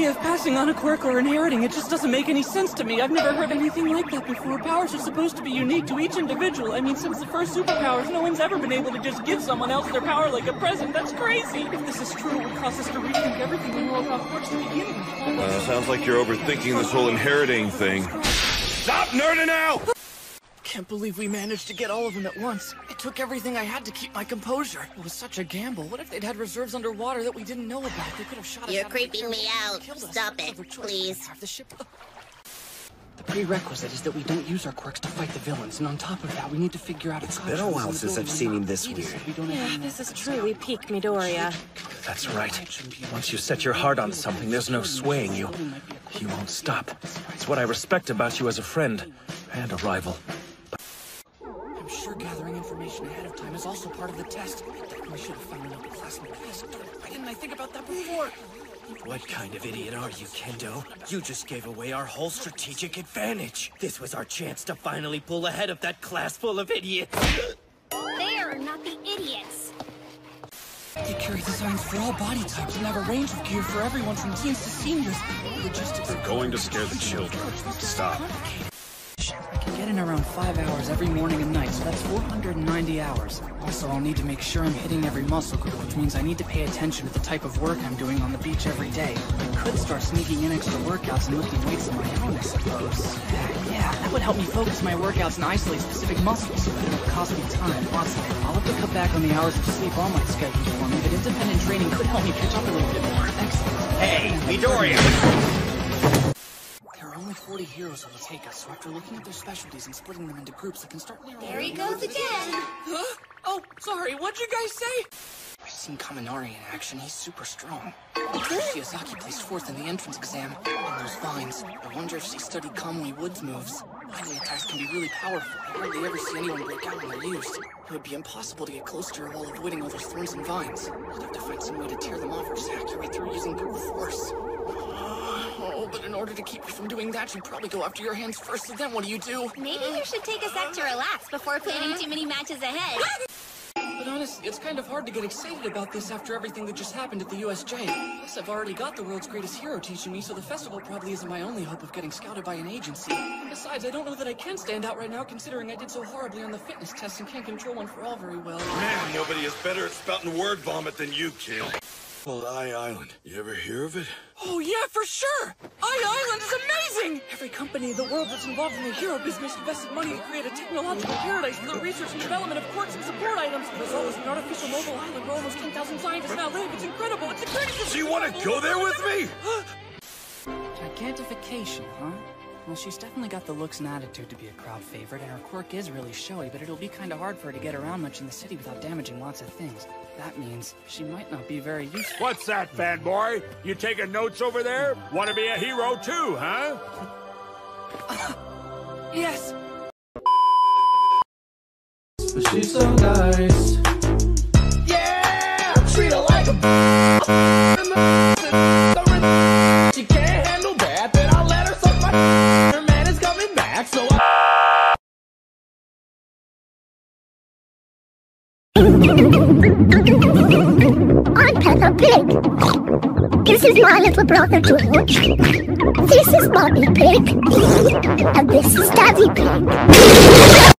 idea of passing on a quirk or inheriting, it just doesn't make any sense to me. I've never heard anything like that before. Powers are supposed to be unique to each individual. I mean, since the first superpowers, no one's ever been able to just give someone else their power like a present. That's crazy. If this is true, it would cause us to rethink everything we know about quirks to begin with. Sounds like you're overthinking this whole inheriting thing. Stop nerding out! Can't believe we managed to get all of them at once. It took everything I had to keep my composure. It was such a gamble. What if they'd had reserves underwater that we didn't know about? They could have shot us. You're creeping me out. Stop it, please. The prerequisite is that we don't use our quirks to fight the villains, and on top of that, we need to figure out... It's been a while since I've seen him this weird. Yeah, this is truly peak Midoriya. That's right. Once you set your heart on something, there's no swaying you. You won't stop. It's what I respect about you as a friend and a rival. I'm sure gathering information ahead of time is also part of the test. I definitely should have found an upperclassman class. Why didn't I think about that before? What kind of idiot are you, Kendo? You just gave away our whole strategic advantage. This was our chance to finally pull ahead of that class full of idiots. They are not the idiots. They carry designs for all body types and have a range of gear for everyone from teens to seniors. They're going to scare the children. Stop. I can get in around 5 hours every morning and night, so that's 490 hours. Also, I'll need to make sure I'm hitting every muscle group, which means I need to pay attention to the type of work I'm doing on the beach every day. I could start sneaking in extra workouts and lifting weights of my own, I suppose. Yeah, that would help me focus my workouts and isolate specific muscles, but it would cost me time. Plus, I'll have to cut back on the hours of sleep on my schedule for me, but independent training could help me catch up a little bit more. Excellent. Hey, Midoriya! There are only 40 heroes who will take us, so after looking at their specialties and splitting them into groups, I can start narrowing... There he goes again. Huh? Oh, sorry, what'd you guys say? I've seen Kaminari in action, he's super strong. Shiozaki placed fourth in the entrance exam. And those vines, I wonder if she studied Kamui Wood's moves. Vine attacks can be really powerful. I hardly ever see anyone break out when they're used. It would be impossible to get close to her while avoiding all those thorns and vines. I'd have to find some way to tear them off or hack your way through using brute force. Oh, but in order to keep you from doing that, you'd probably go after your hands first, so then what do you do? Maybe you should take a sec to relax before planning too many matches ahead. But honestly, it's kind of hard to get excited about this after everything that just happened at the USJ. Plus, I've already got the world's greatest hero teaching me, so the festival probably isn't my only hope of getting scouted by an agency. Besides, I don't know that I can stand out right now, considering I did so horribly on the fitness test and can't control one for all very well. Man, nobody is better at spouting word vomit than you, kid. Well, Island. You ever hear of it? Oh yeah, for sure! Island is amazing! Every company in the world that's involved in the hero business invested money to create a technological paradise for the research and development of quirks and support items. The result is an artificial mobile island where almost 10,000 scientists now live. It's incredible! It's incredible! So you want to go there with me? Gigantification, huh? Well, she's definitely got the looks and attitude to be a crowd favorite, and her quirk is really showy, but it'll be kind of hard for her to get around much in the city without damaging lots of things. That means she might not be very useful. What's that, fanboy? You taking notes over there? Want to be a hero too, huh? Yes! She's so nice. Yeah! Treat her like a she can't handle that, then I'll let her suck my her man is coming back, so I'm Peppa Pig. This is my little brother George. This is Mommy Pig. And this is Daddy Pig.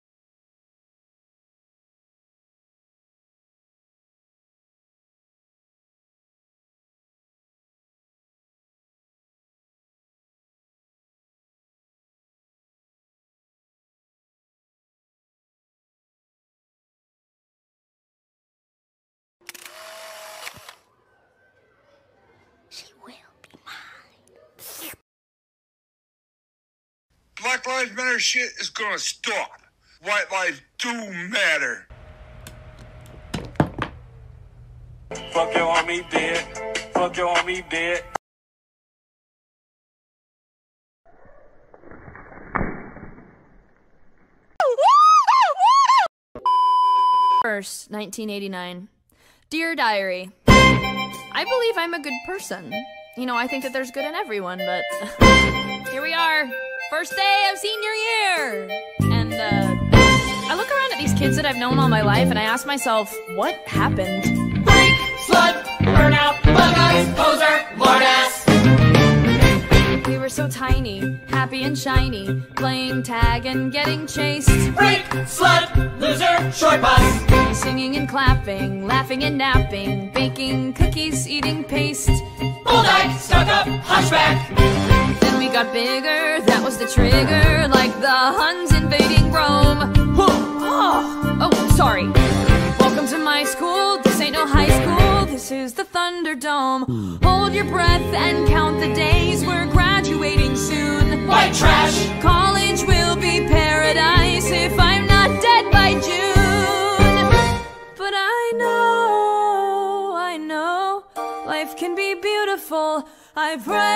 She will be mine. Black Lives Matter shit is gonna stop. White lives do matter. Fuck your army dead. Fuck your army dead. First, 1989. Dear Diary, I believe I'm a good person. You know, I think that there's good in everyone, but here we are. First day of senior year! And, I look around at these kids that I've known all my life and I ask myself, what happened? freak, slut, burnout, bug eyes, poser, lord ass. were so tiny, happy and shiny, playing tag and getting chased. Freak, slut, loser, short bus. Singing and clapping, laughing and napping, baking cookies, eating paste. Bull-dyke, stuck-up, hunchback. Then we got bigger, that was the trigger, like the Huns invading Rome. Oh, sorry. Welcome to my school, this ain't no high school, this is the Thunderdome. Hold your breath and count the days, we're graduating soon. White trash. College will be paradise if I'm not dead by June. But I know, life can be beautiful. I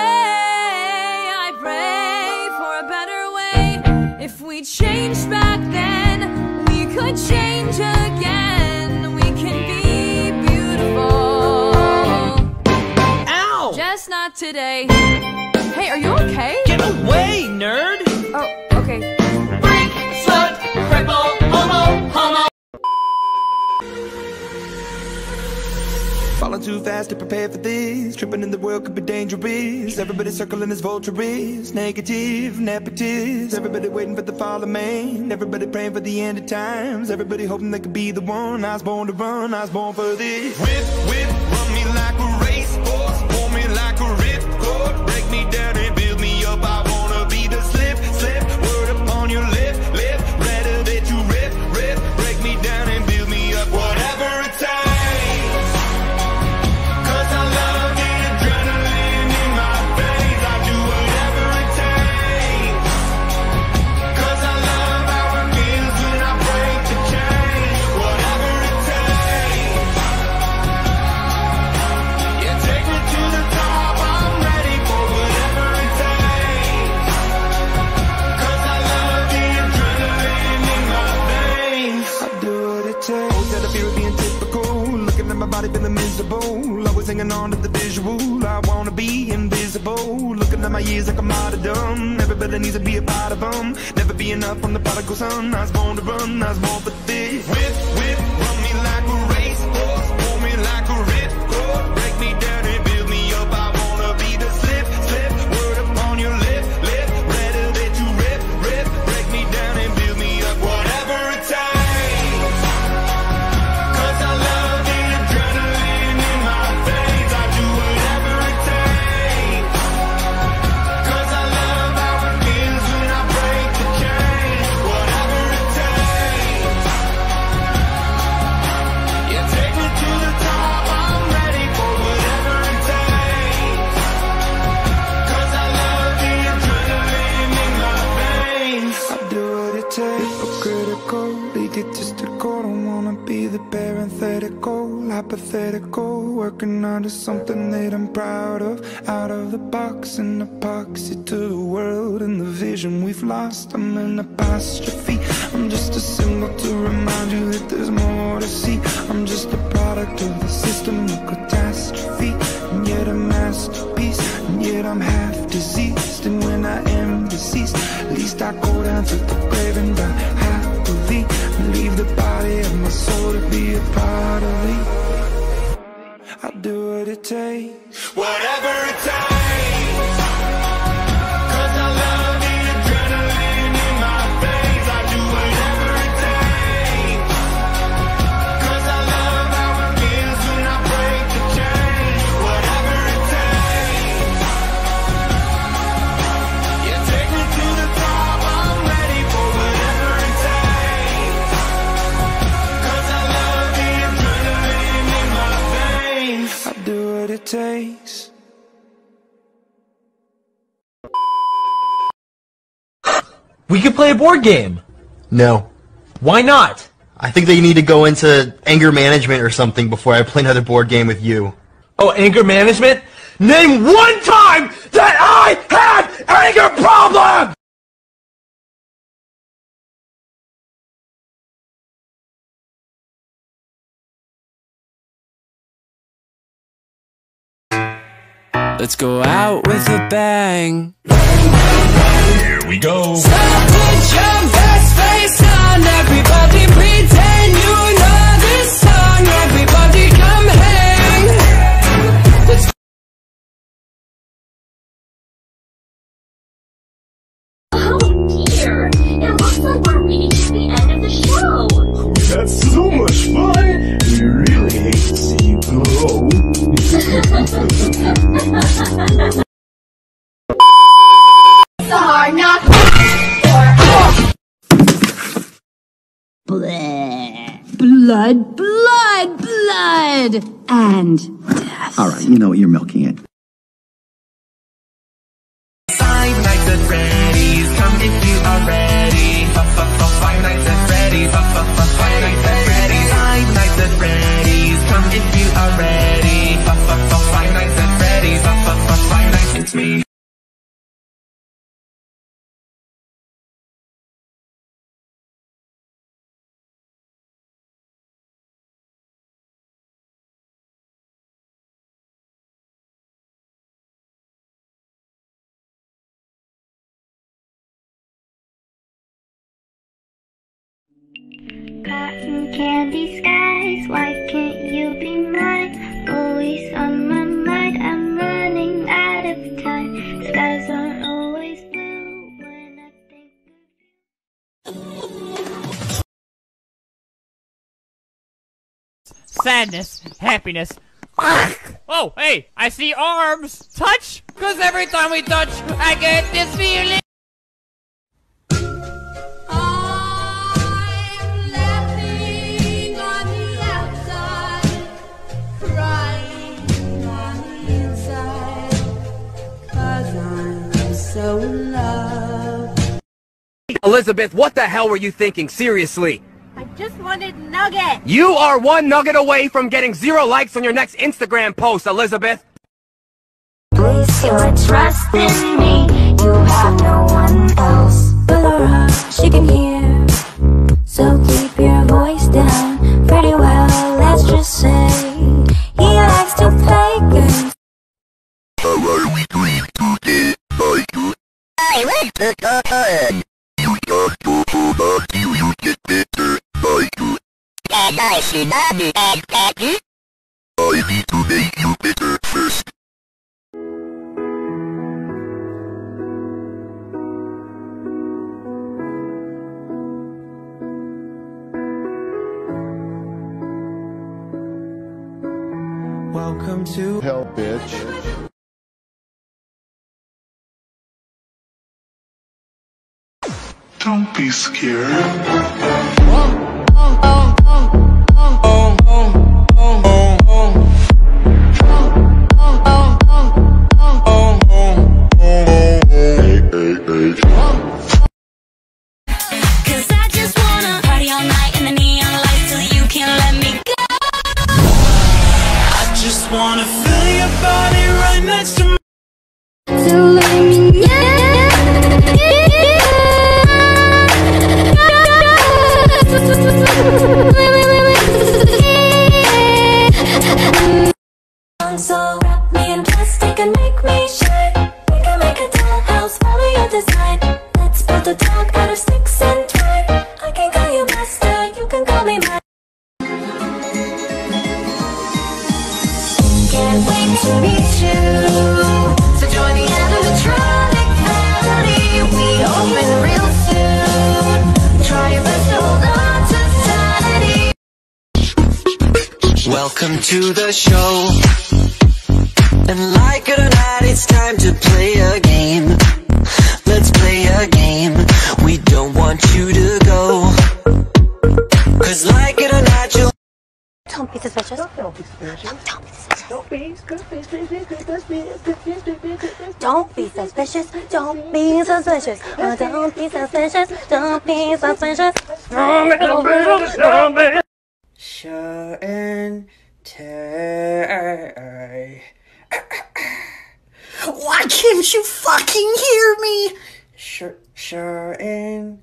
pray for a better way. If we changed back then, we could change again. We can be beautiful. Ow! Just not today. Hey, are you okay? Get away, nerd! Oh, okay. Freak, slut, cripple, homo. Falling too fast to prepare for this. Tripping in the world could be dangerous. Everybody circling as vultures. Negative, nepotist. Everybody waiting for the fall of man. Everybody praying for the end of times. Everybody hoping they could be the one. I was born to run, I was born for this. Whip, run me like a racehorse. Pull me like a ripcord. Break me down and build me up. I wanna be the slip. Word upon your lip. Rather that you rip. Break me down and build me up. Whatever it takes. Feeling miserable, always hanging on to the visual. I wanna be invisible, looking at my years like I'm martyrdom. Everybody needs to be a part of them. Never be enough from the prodigal son. I was born to run, I was born for this. Whip, run me like a racehorse. Pull me like a ripcord. Break me down and build me up. I wanna be the slip. Word upon your lip. Rather that you rip. Break me down and build me up. Whatever it takes. Hypothetical, working onto something that I'm proud of. Out of the box, an epoxy to the world and the vision we've lost. I'm an apostrophe, I'm just a symbol to remind you that there's more to see. I'm just a product of the system of catastrophe, and yet a masterpiece, and yet I'm half diseased. And when I am deceased, at least I go down to the grave and die happily, and leave the body of my soul to be a part of me. I'll do what it takes. Whatever it takes. Cause I love the adrenaline in my veins. I do whatever it takes. Cause I love how it feels when I break the chains. Whatever it takes. Yeah, take me to the top. I'm ready for whatever it takes. Cause I love the adrenaline in my veins. I'll do what it takes. We could play a board game. No. Why not? I think they need to go into anger management or something before I play another board game with you. Oh, anger management? Name one time that I had anger problem! Let's go out with a bang. Here we go. Stop, put your best face on. Everybody pretend you know this song. Everybody come hang. That's so much fun! We really hate to see you go. It's a hard knock. Blood, blood, blood, and death. Alright, you know what, you're milking it. Five Nights at Freddy's, come if you are ready. Five Nights at Freddy's, Five Nights at Freddy's. Five Nights at Freddy's, come if you are ready. Five Nights at Freddy's, Five Nights, it's me. Cotton candy skies, why can't you be mine? Always on my mind, I'm running out of time. Skies aren't always blue when I think of you. Sadness, happiness. Oh, hey, I see arms. Touch, cause every time we touch, I get this feeling. So in love. Elizabeth, what the hell were you thinking? Seriously? I just wanted Nugget. You are one nugget away from getting 0 likes on your next Instagram post, Elizabeth. Place your trust in me. You have no one else. Laura, she can hear. So keep your voice down. Pretty well, let's just say he likes to play games. How are we doing today, Michael? I like the cotton. You just go home until you get better, Michael. And I should not be as happy. I need to make you better first. Welcome to hell, bitch. Don't be scared. Cause I just wanna party all night in the neon lights till you can't let me go. I just wanna feel your body right next to me. So let me So wrap me in plastic and make me shine. We can make a dollhouse, follow your design. Let's build a dog out of sticks and twine. I can call you master, you can call me mine. Can't wait to meet you. So join the animatronic family. We open real soon. Try your best to hold on to sanity. Welcome to the show. And like it or not, it's time to play a game. Let's play a game. We don't want you to go. Cause like it or not, you'll... Don't be suspicious. Don't be suspicious. Don't be suspicious. Don't be suspicious. Don't be suspicious. Don't be suspicious. Don't be suspicious. Show and tell. Why can't you fucking hear me? Show and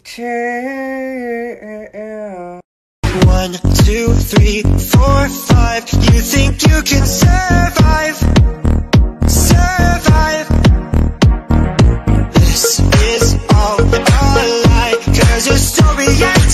tell. 1, 2, 3, 4, 5. You think you can survive? Survive. This is all a lie. 'Cause your story is